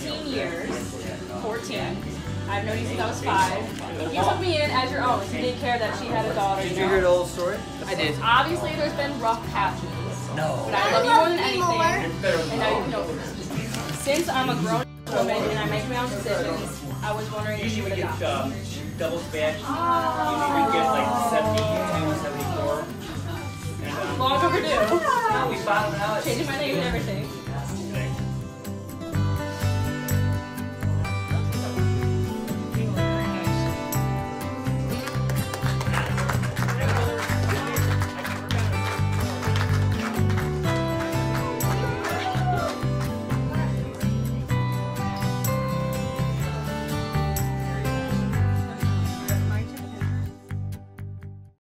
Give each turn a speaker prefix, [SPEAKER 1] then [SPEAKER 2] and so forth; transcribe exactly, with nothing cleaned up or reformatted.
[SPEAKER 1] fourteen years. fourteen. I've known you since I was five. You took me in as your own. You didn't care that she had a daughter.
[SPEAKER 2] Did you hear the whole story?
[SPEAKER 1] I did. Obviously, there's been rough patches.
[SPEAKER 2] No.
[SPEAKER 1] But I love you more than anything. And now you know. Since I'm a grown woman and I make my own decisions, I was wondering if you would adopt.
[SPEAKER 3] Um, double spatch. Usually we get like seventy-two, seventy-four.
[SPEAKER 1] Long overdue.
[SPEAKER 3] We found out.
[SPEAKER 1] Changing my name and everything.